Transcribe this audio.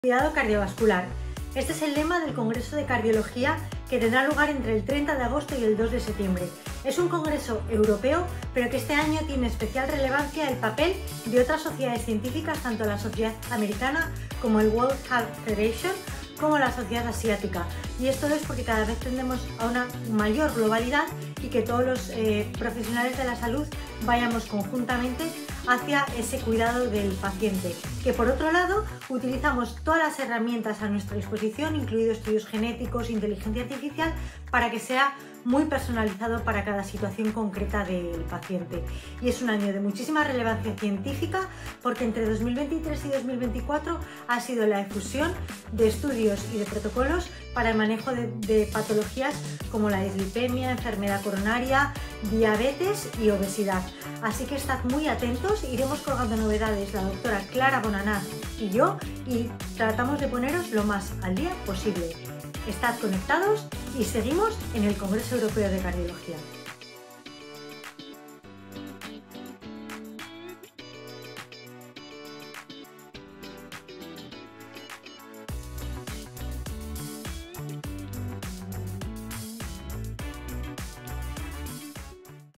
Cuidado cardiovascular. Este es el lema del Congreso de Cardiología que tendrá lugar entre el 30 de agosto y el 2 de septiembre. Es un congreso europeo, pero que este año tiene especial relevancia el papel de otras sociedades científicas, tanto la Sociedad Americana como el World Heart Federation, como la Sociedad Asiática. Y esto es porque cada vez tendemos a una mayor globalidad y que todos los profesionales de la salud vayamos conjuntamente hacia ese cuidado del paciente, que por otro lado utilizamos todas las herramientas a nuestra disposición, incluidos estudios genéticos, inteligencia artificial, para que sea muy personalizado para cada situación concreta del paciente. Y es un año de muchísima relevancia científica porque entre 2023 y 2024 ha sido la difusión de estudios y de protocolos para el manejo de patologías como la dislipemia, enfermedad coronaria, diabetes y obesidad. Así que estad muy atentos, iremos colgando novedades la doctora Clara Bonanaz y yo, y tratamos de poneros lo más al día posible. Estad conectados y seguimos en el Congreso Europeo de Cardiología.